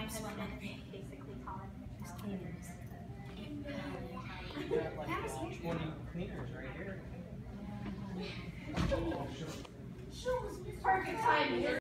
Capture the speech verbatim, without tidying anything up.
That's what I think. Basically calling it. You got like twenty cleaners right here. Perfect timing.